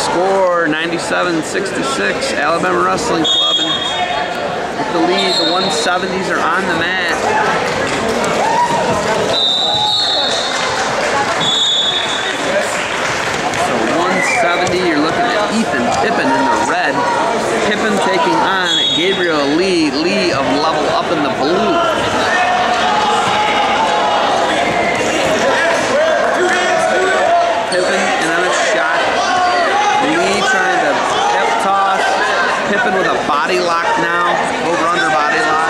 score, 97-66, Alabama Wrestling Club. And with the lead, the 170s are on the mat. So 170, you're looking at Ethan Pippen in the red. Pippen taking on Gabriel Lee. Lee of Level Up in the blue. Pippen and then a shot. Lee trying to hip toss. Pippen with a body lock now. Over under body lock.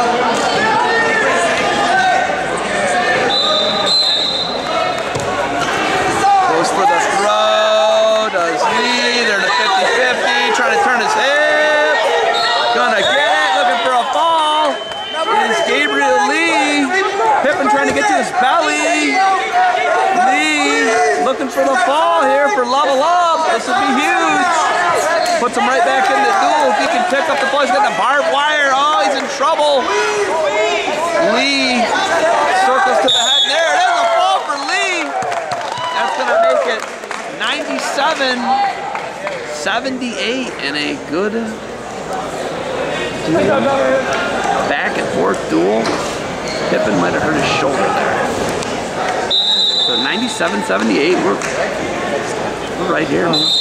Goes for the throw. Does Lee. They're in a 50-50. Trying to turn his hip. Gonna get it. Looking for a fall. Is Gabriel Lee. Pippen trying to get to his belly. Looking for the fall here for Level Up. This would be huge. Puts him right back in the duel. If he can pick up the ball, he's got the barbed wire. Oh, he's in trouble. Lee circles to the head. There it is, a fall for Lee. That's going to make it 97-78 in a good back and forth duel. Pippen might have hurt his shoulder there. So 97-78, we're right here.